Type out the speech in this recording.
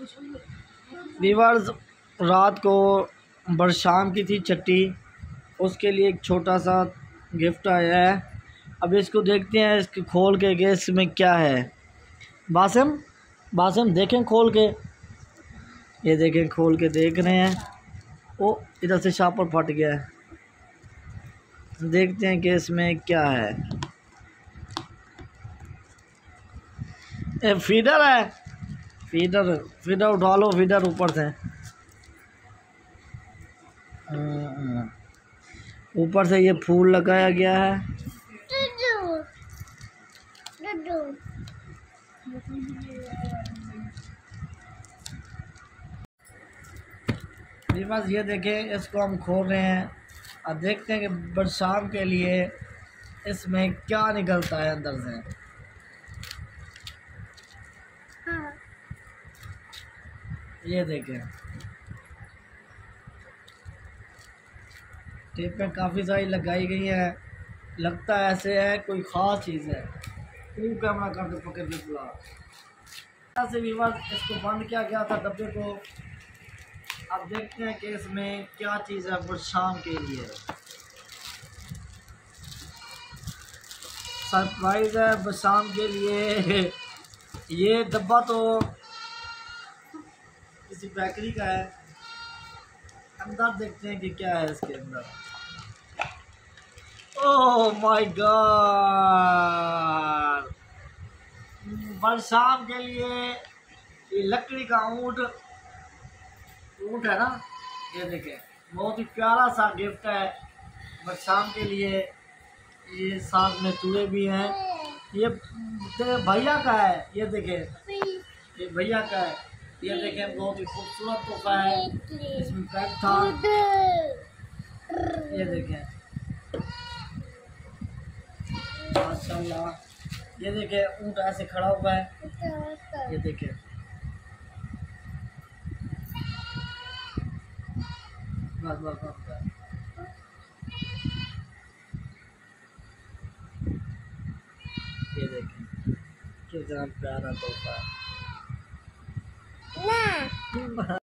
Viewers, रात को बरशाम की थी छुट्टी, उसके लिए एक छोटा सा गिफ्ट आया है। अब इसको देखते हैं, इसको खोल के कि इसमें क्या है। बासिम देखें खोल के, ये देखें खोल के देख रहे हैं। ओ इधर से शापर फट गया है। देखते हैं कि इसमें क्या है। ए फीडर है, फीडर उठा लो, फीडर ऊपर से, ऊपर से ये फूल लगाया गया है। बस ये देखें, इसको हम खोल रहे हैं और देखते हैं कि बरसात के लिए इसमें क्या निकलता है अंदर से। हाँ। ये देखें, टेपें काफ़ी सारी लगाई गई हैं। लगता है ऐसे है कोई ख़ास चीज़ है। तू कैमरा कर दे पकड़ के बुला से भी बस इसको बंद किया गया था डब्बे को। अब देखते हैं कि इसमें क्या चीज़ है बरसात के लिए। सरप्राइज़ है बरसात के लिए। ये डब्बा तो किसी बेकरी का है। अंदर देखते हैं कि क्या है इसके अंदर। ओह माय गॉड, बरसात के लिए ये लकड़ी का ऊँट है ना। ये देखें, बहुत ही प्यारा सा गिफ्ट है बरसात के लिए। ये साथ में चूहे भी हैं। ये तेरे भैया का है, ये देखें, ये भैया का है। ये देखें, बहुत ही खूबसूरत तोहफा है। इसमें पैक था, ये देखें माशाल्लाह। ये देखें ऊँट ऐसे खड़ा हुआ है, ये देखें। बस बस बस, ये देखें कितना प्यारा तोहफा है।